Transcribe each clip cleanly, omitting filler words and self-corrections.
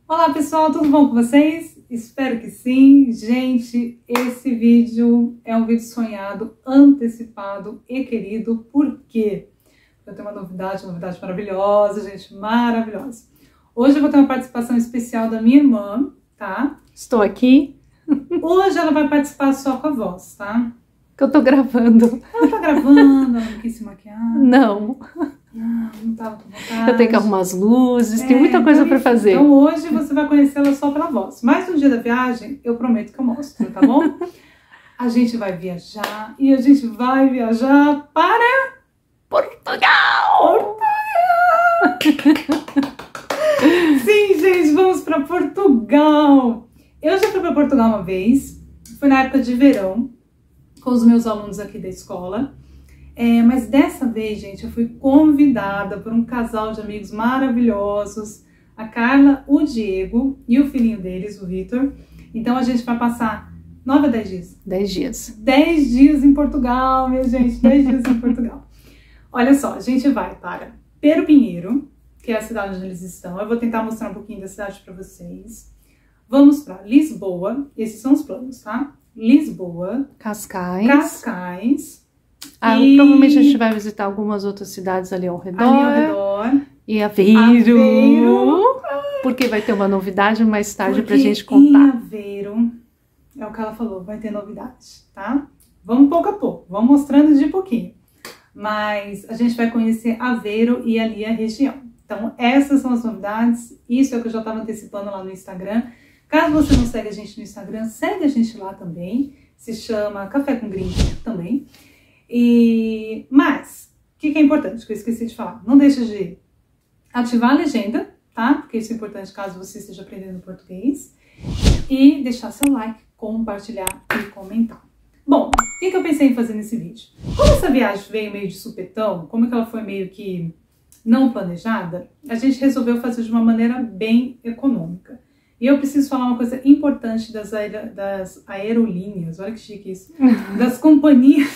Olá pessoal, tudo bom com vocês? Espero que sim. Gente, esse vídeo é um vídeo sonhado, antecipado e querido. Por quê? Porque eu tenho uma novidade maravilhosa, gente, maravilhosa. Hoje eu vou ter uma participação especial da minha irmã, tá? Estou aqui. Hoje ela vai participar só com a voz, tá? Que eu tô gravando. Ela tá gravando, ela não quis se maquiar. Não. Não tava com vontade. Eu tenho que arrumar as luzes, tem muita coisa pra fazer. Então hoje você vai conhecê-la só pela voz. Mas no dia da viagem, eu prometo que eu mostro, tá bom? A gente vai viajar e a gente vai viajar para Portugal! Sim, gente, vamos para Portugal. Eu já fui para Portugal uma vez, foi na época de verão, com os meus alunos aqui da escola. Mas dessa vez, gente, eu fui convidada por um casal de amigos maravilhosos, a Carla, o Diego e o filhinho deles, o Vitor. Então a gente vai passar 9 a 10 dias. 10 dias. 10 dias em Portugal, minha gente, 10 dias em Portugal. Olha só, a gente vai para Perpinheiro, que é a cidade onde eles estão. Eu vou tentar mostrar um pouquinho da cidade para vocês. Vamos para Lisboa, esses são os planos, tá? Lisboa, Cascais. Provavelmente a gente vai visitar algumas outras cidades ali ao redor. E Aveiro. Porque vai ter uma novidade mais tarde pra gente contar. Em Aveiro, é o que ela falou, vai ter novidade, tá? Vamos pouco a pouco, vamos mostrando de pouquinho. Mas a gente vai conhecer Aveiro e ali a região. Então essas são as novidades, isso é o que eu já estava antecipando lá no Instagram. Caso você não segue a gente no Instagram, segue a gente lá também. Se chama Café com Grinch também. Mas, o que é importante, que eu esqueci de falar? Não deixe de ativar a legenda, tá? Porque isso é importante caso você esteja aprendendo português. E deixar seu like, compartilhar e comentar. Bom, o que eu pensei em fazer nesse vídeo? Como essa viagem veio meio de supetão, como que ela foi meio que não planejada, a gente resolveu fazer de uma maneira bem econômica. E eu preciso falar uma coisa importante das aerolíneas, olha que chique isso, das companhias,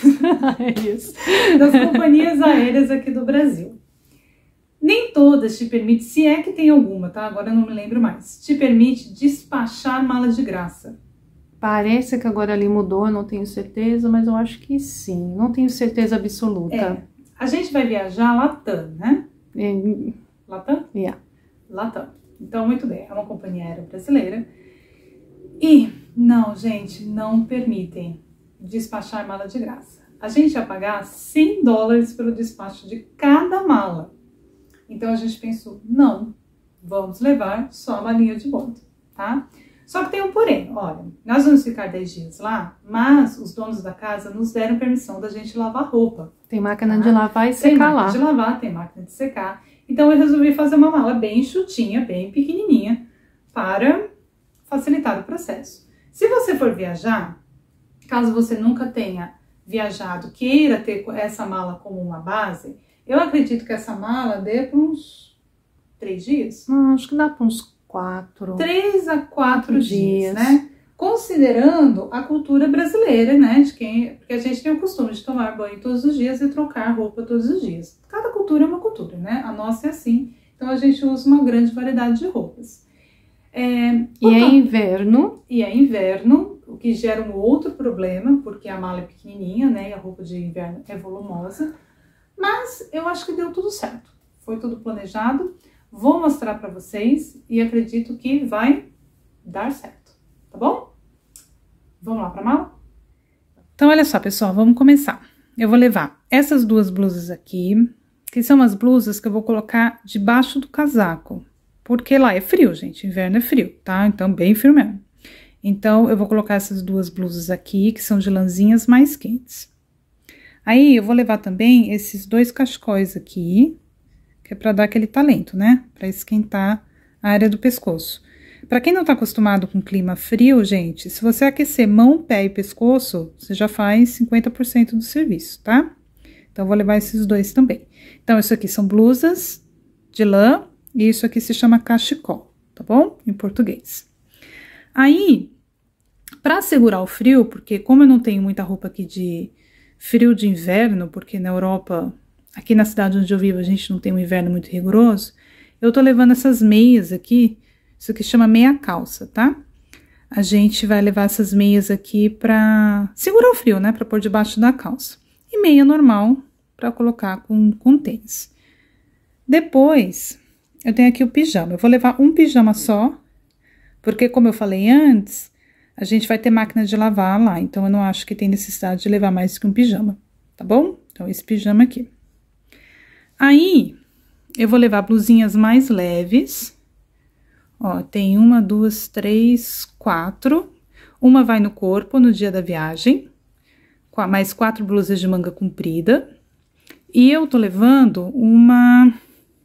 das companhias aéreas aqui do Brasil. Nem todas te permitem, se é que tem alguma, tá? Agora eu não me lembro mais, te permite despachar mala de graça. Parece que agora ali mudou, eu não tenho certeza, mas eu acho que sim, não tenho certeza absoluta. A gente vai viajar Latam, né? Latam? Yeah. Latam. Então, muito bem, é uma companhia aérea brasileira. E, não, gente, não permitem despachar mala de graça. A gente ia pagar $100 pelo despacho de cada mala. Então, a gente pensou, não, vamos levar só a malinha de bordo, tá? Só que tem um porém, olha, nós vamos ficar 10 dias lá, mas os donos da casa nos deram permissão da gente lavar roupa. Tem máquina de lavar e secar lá. Tem máquina de lavar, tem máquina de secar. Então eu resolvi fazer uma mala bem enxutinha, bem pequenininha, para facilitar o processo. Se você for viajar, caso você nunca tenha viajado, queira ter essa mala como uma base, eu acredito que essa mala dê para uns 3 dias. Acho que dá para uns 4. 3 a 4 dias, né? Considerando a cultura brasileira, né? Porque a gente tem o costume de tomar banho todos os dias e trocar roupa todos os dias. Cada cultura é uma cultura, né? A nossa é assim. Então a gente usa uma grande variedade de roupas. E é inverno. E é inverno, o que gera um outro problema, porque a mala é pequenininha, né? E a roupa de inverno é volumosa. Mas eu acho que deu tudo certo. Foi tudo planejado. Vou mostrar para vocês e acredito que vai dar certo. Tá bom? Vamos lá para a mala? Então, olha só, pessoal, vamos começar. Eu vou levar essas duas blusas aqui, que são as blusas que eu vou colocar debaixo do casaco. Porque lá é frio, gente, inverno é frio, tá? Então, bem frio mesmo. Então, eu vou colocar essas duas blusas aqui, que são de lãzinhas mais quentes. Aí, eu vou levar também esses 2 cachecóis aqui, que é para dar aquele talento, né? Para esquentar a área do pescoço. Para quem não tá acostumado com clima frio, gente, se você aquecer mão, pé e pescoço, você já faz 50% do serviço, tá? Então, vou levar esses 2 também. Então, isso aqui são blusas de lã e isso aqui se chama cachecol, tá bom? Em português. Aí, para segurar o frio, porque como eu não tenho muita roupa aqui de frio de inverno, porque na Europa, aqui na cidade onde eu vivo, a gente não tem um inverno muito rigoroso, eu tô levando essas meias aqui. Isso aqui chama meia calça, tá? A gente vai levar essas meias aqui pra segurar o frio, né? Pra pôr debaixo da calça. E meia normal pra colocar com tênis. Depois, eu tenho aqui o pijama. Eu vou levar um pijama só, porque como eu falei antes, a gente vai ter máquina de lavar lá. Então, eu não acho que tem necessidade de levar mais que um pijama, tá bom? Então, esse pijama aqui. Aí, eu vou levar blusinhas mais leves. Ó, tem 1, 2, 3, 4. Uma vai no corpo no dia da viagem. Mais 4 blusas de manga comprida. E eu tô levando uma...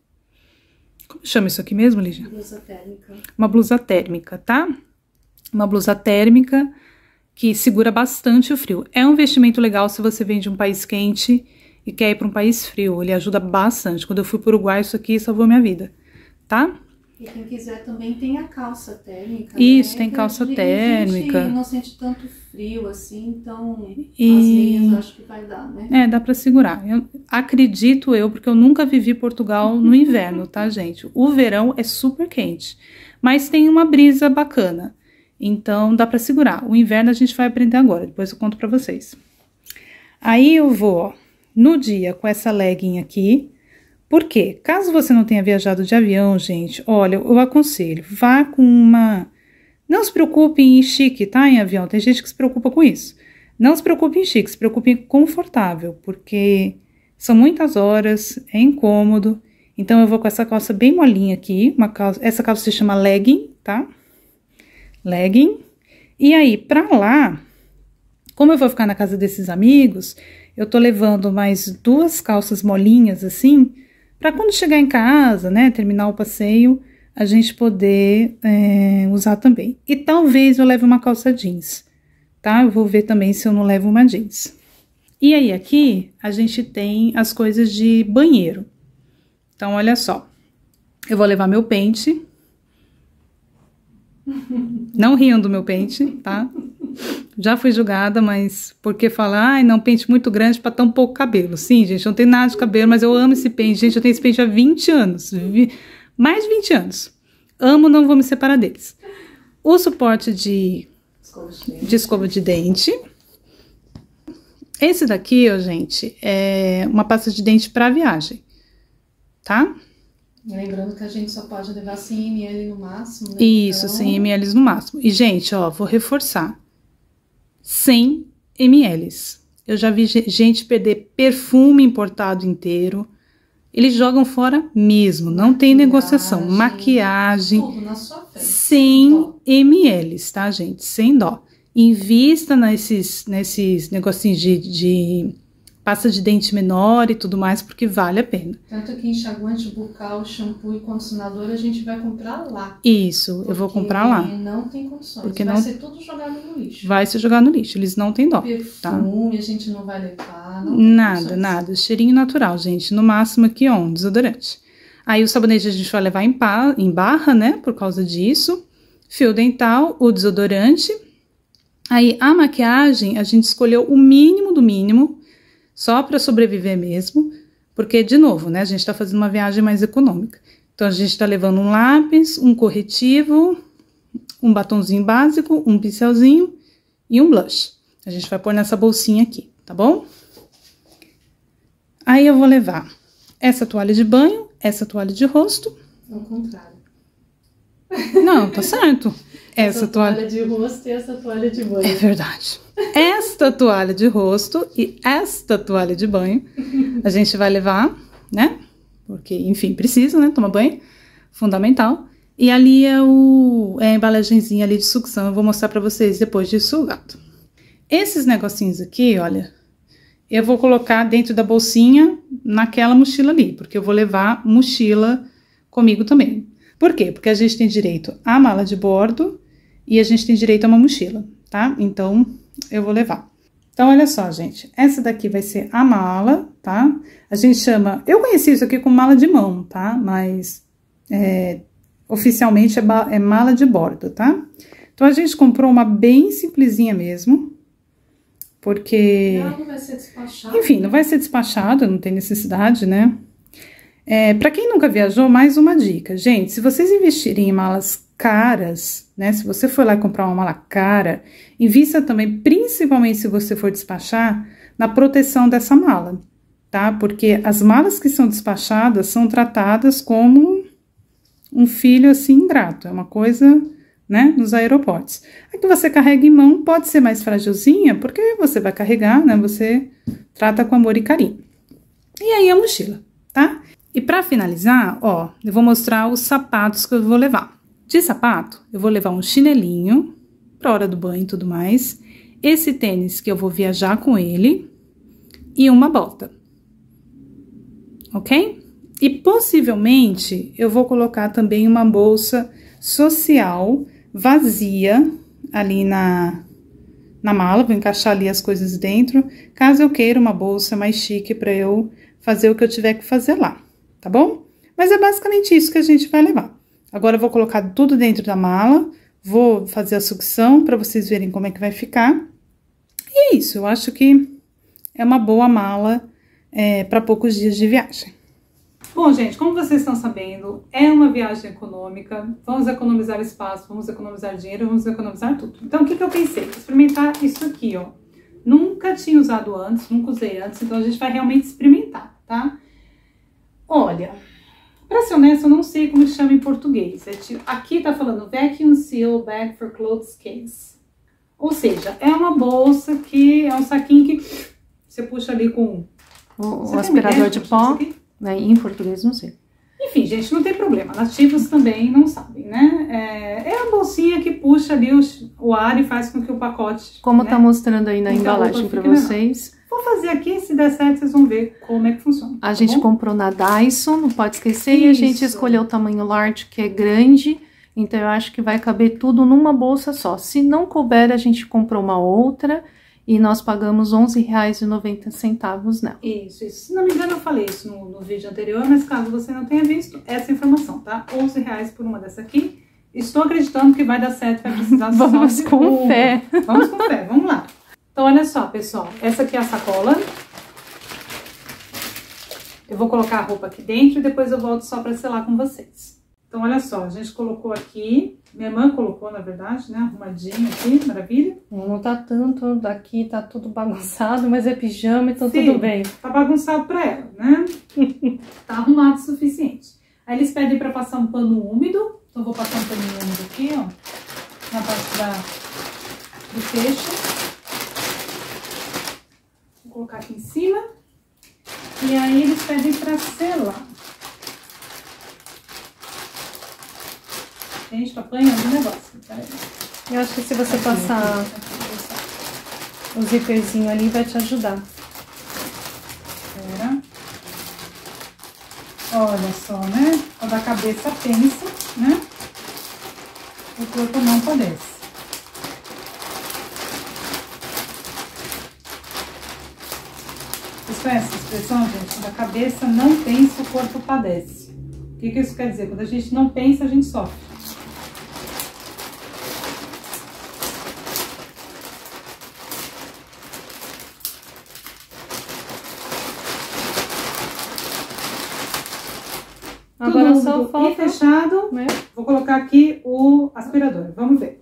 Como chama isso aqui mesmo, Lígia? Blusa térmica. Uma blusa térmica, tá? Uma blusa térmica que segura bastante o frio. É um vestimento legal se você vem de um país quente e quer ir para um país frio. Ele ajuda bastante. Quando eu fui para o Uruguai, isso aqui salvou minha vida, tá? E quem quiser também tem a calça térmica. Isso, né? Tem calça térmica. A gente não sente tanto frio assim, então as meias acho que vai dar, né? É, dá pra segurar. Acredito eu, porque eu nunca vivi Portugal no inverno, tá, gente? O verão é super quente, mas tem uma brisa bacana, então dá pra segurar. O inverno a gente vai aprender agora, depois eu conto pra vocês. Aí eu vou, ó, no dia com essa legging aqui. Por quê? Caso você não tenha viajado de avião, gente, olha, eu aconselho, vá com uma... Não se preocupe em ir chique, tá, em avião, tem gente que se preocupa com isso. Não se preocupe em chique, se preocupe em confortável, porque são muitas horas, é incômodo. Então, eu vou com essa calça bem molinha aqui, essa calça se chama legging, tá? Legging. E aí, pra lá, como eu vou ficar na casa desses amigos, eu tô levando mais 2 calças molinhas, assim, para quando chegar em casa, né, terminar o passeio, a gente poder usar também. E talvez eu leve uma calça jeans, tá? Eu vou ver também se eu não levo uma jeans. E aí aqui a gente tem as coisas de banheiro. Então, olha só. Eu vou levar meu pente. Não riam do meu pente, tá? Já fui julgada, mas porque falar, ai, não, pente muito grande para tão pouco cabelo. Sim, gente, eu não tenho nada de cabelo, mas eu amo esse pente. Gente, eu tenho esse pente há 20 anos. Mais de 20 anos. Amo, não vou me separar deles. O suporte de escova de dente. Esse daqui, ó, gente, é uma pasta de dente para viagem, tá? Lembrando que a gente só pode levar 100 ml no máximo, né? Isso, então... 100 ml no máximo. E, gente, ó, vou reforçar. 100 ml. Eu já vi gente perder perfume importado inteiro. Eles jogam fora mesmo, não tem negociação. Maquiagem, tudo na sua frente. 100 ml, tá, gente? Sem dó. Invista nesses negocinhos de pasta de dente menor e tudo mais, porque vale a pena. Tanto que enxaguante bucal, shampoo e condicionador a gente vai comprar lá. Isso, eu vou comprar lá. Não tem condições, porque vai ser tudo jogado no lixo. Vai ser jogado no lixo, eles não têm dó. Perfume, tá? A gente não vai levar. Nada. Cheirinho natural, gente. No máximo aqui, ó, um desodorante. Aí o sabonete a gente vai levar em barra, né, por causa disso. Fio dental, o desodorante. Aí a maquiagem, a gente escolheu o mínimo do mínimo, só para sobreviver mesmo, porque, de novo, né, a gente tá fazendo uma viagem mais econômica. Então, a gente tá levando um lápis, um corretivo, um batonzinho básico, um pincelzinho e um blush. A gente vai pôr nessa bolsinha aqui, tá bom? Aí, eu vou levar essa toalha de banho, essa toalha de rosto. Ao contrário. Não, tá certo. Essa toalha de rosto e essa toalha de banho. É verdade. Esta toalha de rosto e esta toalha de banho a gente vai levar, né? Porque, enfim, precisa, né? Tomar banho. Fundamental. E ali é a embalagenzinha ali de sucção. Eu vou mostrar pra vocês depois de sugado. Esses negocinhos aqui, olha, eu vou colocar dentro da bolsinha naquela mochila ali, porque eu vou levar mochila comigo também. Por quê? Porque a gente tem direito à mala de bordo e a gente tem direito a uma mochila, tá? Então, eu vou levar. Então, olha só, gente. Essa daqui vai ser a mala, tá? A gente chama... Eu conheci isso aqui como mala de mão, tá? Mas, oficialmente é mala de bordo, tá? Então, a gente comprou uma bem simplesinha mesmo, porque... Ela não vai ser despachada. Enfim, não vai ser despachada, não tem necessidade, né? Para quem nunca viajou, mais uma dica. Gente, se vocês investirem em malas caras, né? Se você for lá comprar uma mala cara, invista também, principalmente se você for despachar, na proteção dessa mala, tá? Porque as malas que são despachadas são tratadas como um filho, assim, ingrato. É uma coisa, né? Nos aeroportos. A que você carrega em mão pode ser mais fragilzinha, porque você vai carregar, né? Você trata com amor e carinho. E aí a mochila, tá? E para finalizar, ó, eu vou mostrar os sapatos que eu vou levar. De sapato, eu vou levar um chinelinho para hora do banho e tudo mais, esse tênis que eu vou viajar com ele e uma bota, ok? E possivelmente eu vou colocar também uma bolsa social vazia ali na mala, vou encaixar ali as coisas dentro, caso eu queira uma bolsa mais chique para eu fazer o que eu tiver que fazer lá, tá bom? Mas é basicamente isso que a gente vai levar. Agora eu vou colocar tudo dentro da mala, vou fazer a sucção para vocês verem como é que vai ficar. E é isso, eu acho que é uma boa mala para poucos dias de viagem. Bom, gente, como vocês estão sabendo, é uma viagem econômica, vamos economizar espaço, vamos economizar dinheiro, vamos economizar tudo. Então, o que eu pensei? Experimentar isso aqui, ó. Nunca tinha usado antes, nunca usei antes, então a gente vai realmente experimentar, tá? Olha, pra ser honesta, eu não sei como chama em português. Aqui tá falando Vacuum Seal Bag for Clothes Case. Ou seja, é uma bolsa que é um saquinho que você puxa ali com... O aspirador de pó, né? Em português não sei. Enfim, gente, não tem problema. Nativos também não sabem, né? É a bolsinha que puxa ali o ar e faz com que o pacote... Como tá mostrando aí na embalagem pra vocês. Vou fazer aqui, se der certo, vocês vão ver como é que funciona. A gente comprou na Dyson, não pode esquecer, e a gente escolheu o tamanho large, que é grande, então eu acho que vai caber tudo numa bolsa só. Se não couber, a gente comprou uma outra e nós pagamos R$11,90 nela. Isso. Se não me engano, eu falei isso no vídeo anterior, mas caso você não tenha visto, essa informação, tá? R$11 por uma dessa aqui. Estou acreditando que vai dar certo, vai precisar só Vamos com fé. Vamos com fé, vamos lá. Então, olha só, pessoal, essa aqui é a sacola. Eu vou colocar a roupa aqui dentro e depois eu volto só para selar com vocês. Então, olha só, a gente colocou aqui, minha irmã colocou, na verdade, né, arrumadinho aqui, maravilha. Não tá tanto, daqui tá tudo bagunçado, mas é pijama, então sim, tudo bem. Tá bagunçado pra ela, né? Tá arrumado o suficiente. Aí eles pedem pra passar um pano úmido, então eu vou passar um paninho úmido aqui, ó, na parte do fecho. Vou colocar aqui em cima. E aí eles pedem pra selar. Gente, tô apanhando o negócio. Peraí. Eu acho que se você passar o zíperzinho ali, vai te ajudar. Espera. Olha só, né? Quando a cabeça pensa, né? O corpo não padece. Vocês conhecem essa expressão, gente? Quando a cabeça não pensa, o corpo padece. O que isso quer dizer? Quando a gente não pensa, a gente sofre. Agora só falta... E fechado, né? Vou colocar aqui o aspirador. Vamos ver.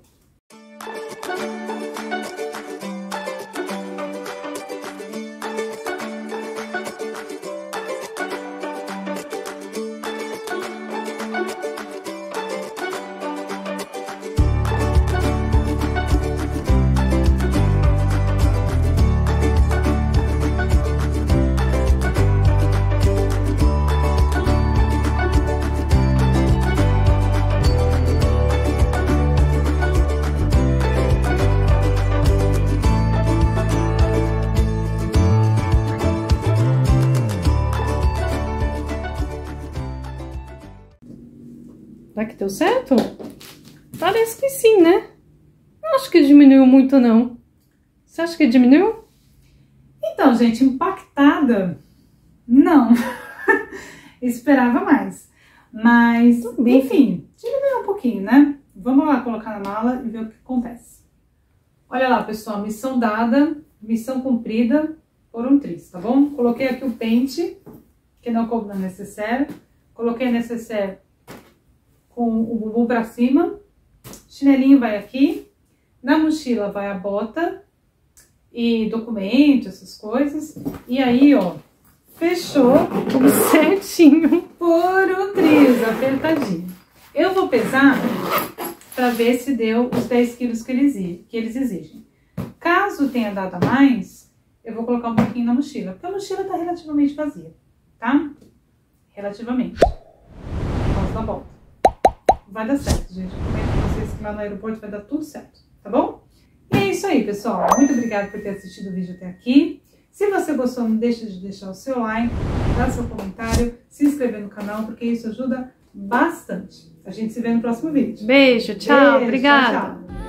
Será que deu certo? Parece que sim, né? Não acho que diminuiu muito, não. Você acha que diminuiu? Então, gente, impactada, não. Esperava mais. Mas, enfim, diminuiu um pouquinho, né? Vamos lá colocar na mala e ver o que acontece. Olha lá, pessoal, missão dada, missão cumprida por um triz, tá bom? Coloquei aqui o pente, que não coube na necessaire. Coloquei a necessaire com o bumbum pra cima. Chinelinho vai aqui. Na mochila vai a bota e documentos, essas coisas. E aí, ó, fechou tudo certinho. Por um triz, apertadinho. Eu vou pesar pra ver se deu os 10 quilos que eles exigem. Caso tenha dado a mais, eu vou colocar um pouquinho na mochila. Porque a mochila tá relativamente vazia, tá? Relativamente. Posso dar a volta. Vai dar certo, gente. Eu comento com vocês que lá no aeroporto vai dar tudo certo, tá bom? E é isso aí, pessoal. Muito obrigada por ter assistido o vídeo até aqui. Se você gostou, não deixe de deixar o seu like, dar seu comentário, se inscrever no canal, porque isso ajuda bastante. A gente se vê no próximo vídeo. Beijo, tchau, obrigada. Tchau, tchau.